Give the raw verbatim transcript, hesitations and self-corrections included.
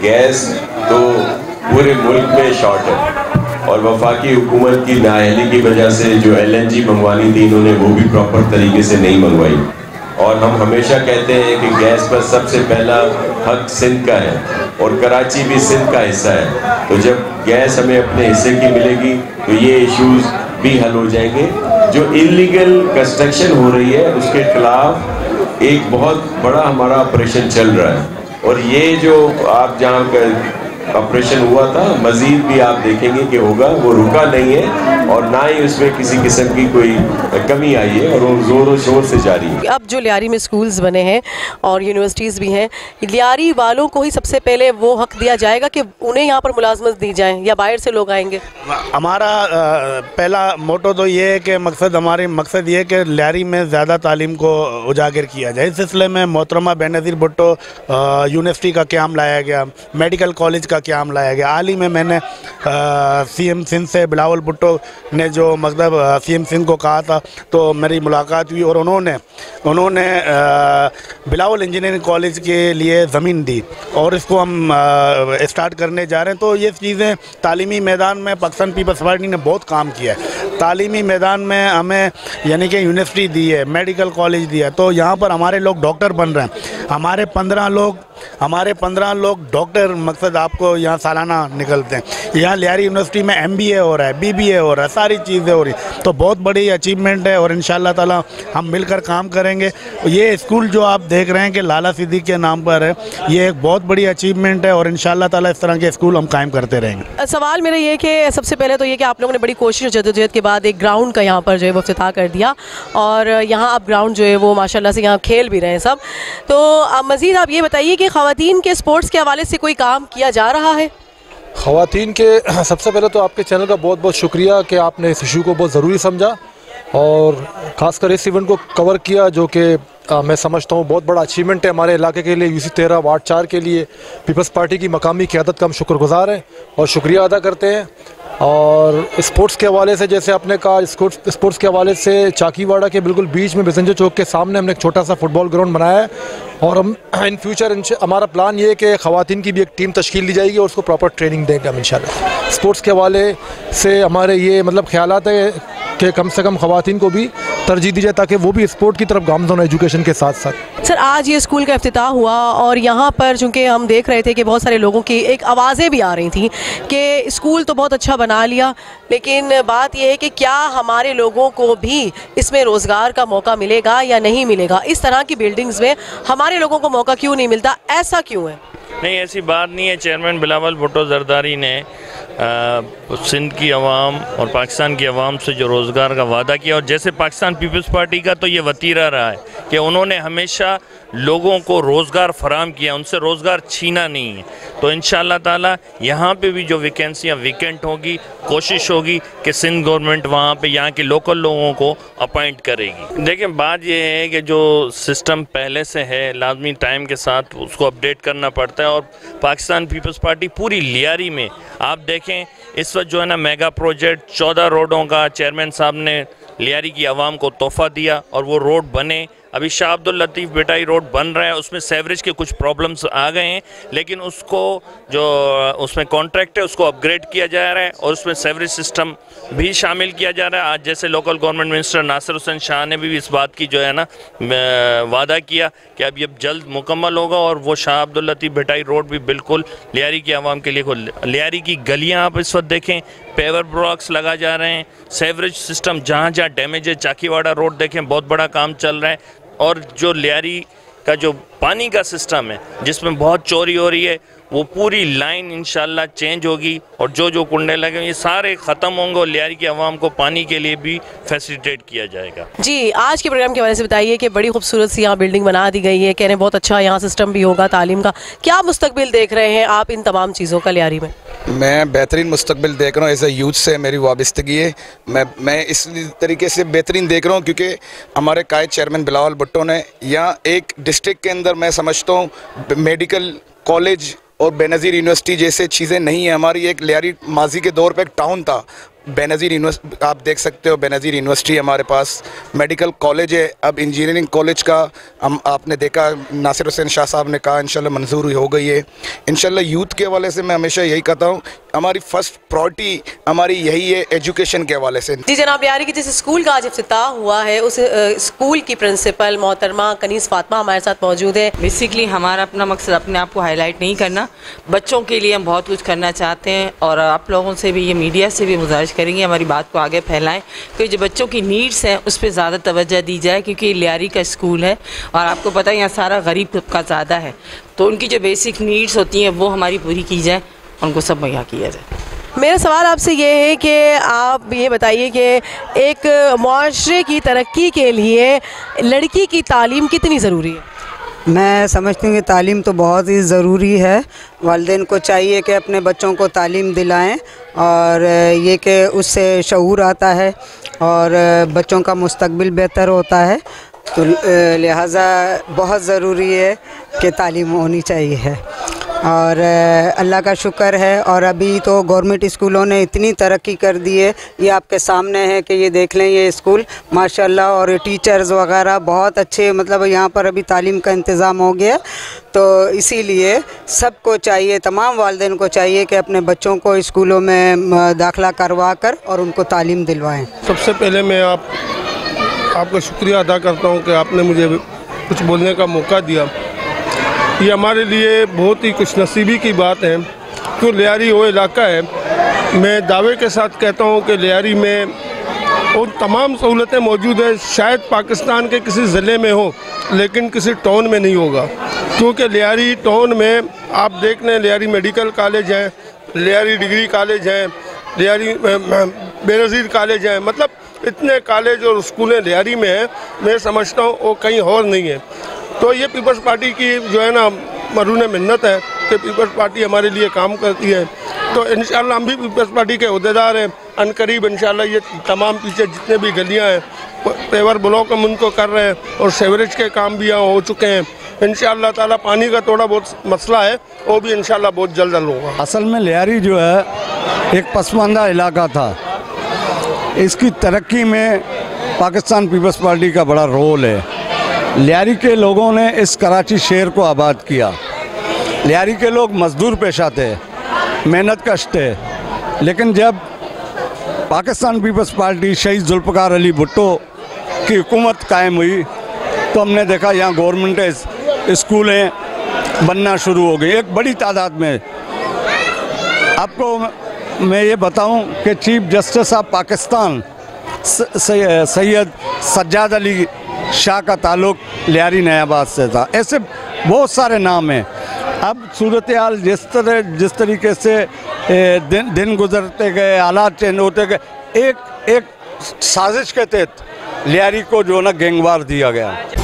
Gas तो पूरे मुल्क में शॉर्ट है और वफाकी हुकूमत की नाअहली की वजह से जो एल एन जी मंगवानी थी इन्होंने वो भी प्रॉपर तरीके से नहीं मंगवाई। और हम हमेशा कहते हैं कि गैस पर सबसे पहला हक सिंध का है और कराची भी सिंध का हिस्सा है। तो जब गैस हमें अपने हिस्से की मिलेगी तो ये इश्यूज भी हल हो जाएंगे। जो इलीगल कंस्ट्रक्शन हो रही है उसके खिलाफ एक बहुत बड़ा हमारा ऑपरेशन चल रहा है और ये जो आप जहाँ ऑपरेशन हुआ था मजीद भी आप देखेंगे कि होगा, वो रुका नहीं है और ना ही उसमें किसी किस्म की कोई कमी आई है और वो जोरों शोर से जारी है। अब जो लियारी में स्कूल्स बने हैं और यूनिवर्सिटीज़ भी हैं, लियारी वालों को ही सबसे पहले वो हक दिया जाएगा कि उन्हें यहाँ पर मुलाजमत दी जाए या बाहर से लोग आएंगे? हमारा पहला मोटो तो ये है कि मकसद हमारे मकसद ये है कि लियारी में ज़्यादा तालीम को उजागर किया जाए। इस सिलसिले में मोहतरमा बेनज़ीर भुट्टो यूनिवर्सिटी का क़याम लाया गया, मेडिकल कॉलेज का क़याम लाया गया। हाल ही में मैंने सी एम सिंध से बिलावल भुट्टो ने जो मतलब सी एम सिंध को कहा था तो मेरी मुलाकात हुई और उन्होंने उन्होंने बिलावल इंजीनियरिंग कॉलेज के लिए ज़मीन दी और इसको हम स्टार्ट करने जा रहे हैं। तो ये चीज़ें तालीमी मैदान में पाकिस्तान पीपल्स पार्टी ने बहुत काम किया है। तालीमी मैदान में हमें यानी कि यूनिवर्सिटी दी है, मेडिकल कॉलेज दिया है, तो यहाँ पर हमारे लोग डॉक्टर बन रहे हैं। हमारे पंद्रह लोग हमारे पंद्रह लोग डॉक्टर मकसद आपको यहाँ सालाना निकलते हैं। यहाँ लियारी यूनिवर्सिटी में एम बी ए हो रहा है, बी बी ए हो रहा है, सारी चीज़ें हो रही हैं। तो बहुत बड़ी अचीवमेंट है और इंशाअल्लाह ताला हम मिलकर काम करेंगे। ये स्कूल जो आप देख रहे हैं कि लाला सिद्दीक के नाम पर है, ये एक बहुत बड़ी अचीवमेंट है और इंशाअल्लाह ताला इस तरह के स्कूल हम कायम करते रहेंगे। सवाल मेरा ये कि सबसे पहले तो ये कि आप लोगों ने बड़ी कोशिश और जद्दोजहद के बाद एक ग्राउंड का यहाँ पर जो है वो इफ्तिताह कर दिया और यहाँ अब ग्राउंड जो है वो माशाल्लाह से यहाँ खेल भी रहे हैं सब। तो मज़ीद आप ये बताइए कि ख़वातीन के स्पोर्ट्स के हवाले से कोई काम किया जा रहा है? ख़वातीन के सबसे पहले तो आपके चैनल का बहुत बहुत शुक्रिया कि आपने इस इशू को बहुत ज़रूरी समझा और ख़ासकर इस इवेंट को कवर किया, जो कि मैं समझता हूँ बहुत बड़ा अचीवमेंट है हमारे इलाके के लिए। यूसी तेरह वार्ड चार के लिए पीपल्स पार्टी की मकामी क़यादत का हम शुक्रगुज़ार हैं और शुक्रिया अदा करते हैं। और स्पोर्ट्स के हवाले से जैसे आपने कहा, स्पोर्ट्स स्पोर्ट्स के हवाले से चाकीवाड़ा के बिल्कुल बीच में पैसेंजर चौक के सामने हमने एक छोटा सा फुटबॉल ग्राउंड बनाया है और हम इन फ्यूचर हमारा प्लान ये है कि ख़वातीन की भी एक टीम तश्कील दी जाएगी और उसको प्रॉपर ट्रेनिंग देंगे हम इंशाल्लाह। स्पोर्ट्स के हवाले से हमारे ये मतलब ख्यालात है कि कम से कम ख़वातीन को भी तरजीह दी जाए ताकि वो भी स्पोर्ट की तरफ गामज़न हो एजुकेशन के साथ साथ। सर, आज ये स्कूल का इफ्तिताह हुआ और यहाँ पर चूँकि हम देख रहे थे कि बहुत सारे लोगों की एक आवाज़ें भी आ रही थी कि स्कूल तो बहुत अच्छा बना लिया, लेकिन बात यह है कि क्या हमारे लोगों को भी इसमें रोज़गार का मौका मिलेगा या नहीं मिलेगा? इस तरह की बिल्डिंग्स में हमारे लोगों को मौका क्यों नहीं मिलता, ऐसा क्यों है? नहीं, ऐसी बात नहीं है। चेयरमैन बिलावल भुट्टो जरदारी ने सिंध की आवाम और पाकिस्तान की आवाम से जो रोज़गार का वादा किया और जैसे पाकिस्तान पीपल्स पार्टी का तो ये वतीरा रहा है कि उन्होंने हमेशा लोगों को रोज़गार फराहम किया, उनसे रोज़गार छीना नहीं है। तो इंशाअल्लाह ताला यहाँ पे भी जो वैकेंसियाँ वेकेंट होगी, कोशिश होगी कि सिंध गवर्नमेंट वहाँ पे यहाँ के लोकल लोगों को अपॉइंट करेगी। देखिए, बात ये है कि जो सिस्टम पहले से है लाजमी टाइम के साथ उसको अपडेट करना पड़ता है और पाकिस्तान पीपल्स पार्टी पूरी लियारी में आप देखें इस वक्त जो है ना मेगा प्रोजेक्ट चौदह रोडों का चेयरमैन साहब ने लियारी की आवाम को तोहफ़ा दिया और वो रोड बने। अभी शाह अब्दुल लतीफ़ बेटाई रोड बन रहा है, उसमें सेवरेज के कुछ प्रॉब्लम्स आ गए हैं, लेकिन उसको जो उसमें कॉन्ट्रैक्ट है उसको अपग्रेड किया जा रहा है और उसमें सेवरेज सिस्टम भी शामिल किया जा रहा है। आज जैसे local government minister Nasir Hussain Shah ने भी इस बात की जो है ना वादा किया कि अब ये जल्द मुकम्मल होगा और वो शाह अब्दुल लतीफ़ बेटाई रोड भी बिल्कुल लियारी की आवाम के लिए खुल। लियारी की गलियाँ आप इस वक्त देखें, पेवर ब्लॉक्स लगा जा रहे हैं, सेवरेज सिस्टम जहाँ जहाँ डैमेज है, चाकीवाड़ा रोड देखें बहुत बड़ा काम चल रहा है और जो लियारी का जो पानी का सिस्टम है जिसमें बहुत चोरी हो रही है वो पूरी लाइन इंशाल्लाह चेंज होगी और जो जो कुंडे लगे ये सारे ख़त्म होंगे और लियारी की आवाम को पानी के लिए भी फैसिलिटेट किया जाएगा। जी, आज के प्रोग्राम के वजह से बताइए कि बड़ी खूबसूरत सी यहाँ बिल्डिंग बना दी गई है, कह रहे हैं बहुत अच्छा यहाँ सिस्टम भी होगा तालीम का। क्या मुस्तकबिल देख रहे हैं आप इन तमाम चीज़ों का लियारी में? मैं बेहतरीन मुस्तकबिल देख रहा हूँ। एज ए यूथ से मेरी वाबस्तगी है, मैं मैं इस तरीके से बेहतरीन देख रहा हूँ क्योंकि हमारे कायद चेयरमैन बिलावल भुट्टो ने यहाँ एक डिस्ट्रिक्ट के अंदर मैं समझता हूँ मेडिकल कॉलेज और बेनज़ीर यूनिवर्सिटी जैसे चीज़ें नहीं है। हमारी एक लियारी माजी के दौर पे एक टाउन था बेनज़ीर यूनिवर्सिटी आप देख सकते हो, बेनज़ीर यूनिवर्सिटी हमारे पास, मेडिकल कॉलेज है, अब इंजीनियरिंग कॉलेज का हम आपने देखा नासिर हुसैन शाह साहब ने कहा इंशाल्लाह मंजूरी हो गई है। इंशाल्लाह यूथ के हवाले से मैं हमेशा यही कहता हूँ, हमारी फर्स्ट प्रायोरिटी हमारी यही है एजुकेशन के हवाले से। जी जनाब लियारी की जिस स्कूल का आज इफ्तिताह हुआ है उस स्कूल की प्रिंसिपल मोहतरमा कनीज़ फातिमा हमारे साथ मौजूद है। बेसिकली हमारा अपना मकसद अपने आप को हाईलाइट नहीं करना, बच्चों के लिए हम बहुत कुछ करना चाहते हैं और आप लोगों से भी, ये मीडिया से भी गुजारिश करेंगे हमारी बात को आगे फैलाएं कि जो बच्चों की नीड्स हैं उस पर ज़्यादा तवज्जो दी जाए, क्योंकि लियारी का स्कूल है और आपको पता है यहाँ सारा गरीब तबका ज़्यादा है, तो उनकी जो बेसिक नीड्स होती हैं वो हमारी पूरी की जाए, उनको सब मुहैया किया जाए। मेरा सवाल आपसे ये है कि आप ये बताइए कि एक मुआशरे की तरक्की के लिए लड़की की तालीम कितनी ज़रूरी है? मैं समझती हूँ कि तालीम तो बहुत ही ज़रूरी है। वालिदैन को चाहिए कि अपने बच्चों को तालीम दिलाएं और ये कि उससे शऊर आता है और बच्चों का मुस्तकबिल बेहतर होता है, तो लिहाजा बहुत ज़रूरी है कि तालीम होनी चाहिए है। और अल्लाह का शुक्र है, और अभी तो गवर्नमेंट स्कूलों ने इतनी तरक्की कर दी है, ये आपके सामने है कि ये देख लें ये स्कूल माशाल्लाह, और टीचर्स वगैरह बहुत अच्छे, मतलब यहाँ पर अभी तालीम का इंतज़ाम हो गया। तो इसीलिए सबको चाहिए, तमाम वालिदैन को चाहिए कि अपने बच्चों को स्कूलों में दाखिला करवा कर और उनको तालीम दिलवाएँ। सबसे पहले मैं आप आपका शुक्रिया अदा करता हूँ कि आपने मुझे कुछ बोलने का मौका दिया। ये हमारे लिए बहुत ही खुशनसीबी की बात है कि लियारी वो इलाका है, मैं दावे के साथ कहता हूँ कि लियारी में वो तमाम सहूलतें मौजूद है, शायद पाकिस्तान के किसी ज़िले में हो लेकिन किसी टाउन में नहीं होगा, क्योंकि लियारी टाउन में आप देख लें, लियारी मेडिकल कॉलेज है, लियारी डिग्री कॉलेज है, लियारी बेनज़ीर कॉलेज है, मतलब इतने कॉलेज और स्कूलें लियारी में हैं, मैं समझता हूँ वो कहीं और नहीं है। तो ये पीपल्स पार्टी की जो है ना मरून मिन्नत है कि पीपल्स पार्टी हमारे लिए काम करती है, तो इंशाल्लाह हम भी पीपल्स पार्टी के अहदेदार हैं। अनकरीब इंशाल्लाह ये तमाम पीछे जितने भी गलियां हैं पेवर ब्लॉक हम उनको कर रहे हैं और सेवरेज के काम भी यहाँ हो चुके हैं। इंशाल्लाह ताला पानी का थोड़ा बहुत मसला है, वो भी इंशाल्लाह बहुत जल्द हल होगा। असल में लियारी जो है एक पसमानदा इलाका था, इसकी तरक्की में पाकिस्तान पीपल्स पार्टी का बड़ा रोल है। लियारी के लोगों ने इस कराची शहर को आबाद किया। लियारी के लोग मजदूर पेशा थे, मेहनत कश थे, लेकिन जब पाकिस्तान पीपल्स पार्टी शहीद जुल्फ़िकार अली भुट्टो की हुकूमत कायम हुई तो हमने देखा यहाँ गवर्नमेंट स्कूलें बनना शुरू हो गई एक बड़ी तादाद में। आपको मैं ये बताऊं कि chief justice of Pakistan Syed Sajjad Ali Shah का ताल्लुक लियारी नयाबाद से था। ऐसे बहुत सारे नाम हैं। अब सूरत हाल जिस तरह जिस तरीके से दिन दिन गुजरते गए, हालात चेंज होते गए, एक एक साजिश के तहत लियारी को जो ना गैंगवार दिया गया।